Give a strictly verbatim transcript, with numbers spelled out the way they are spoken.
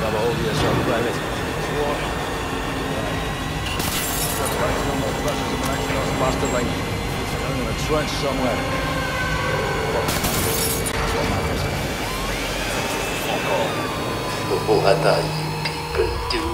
Grab a hold of yourself, Private. What? Right. Just like no more flashes of an Axios bastard like down in a trench somewhere. That's what matters. Fuck off. What are you people doing?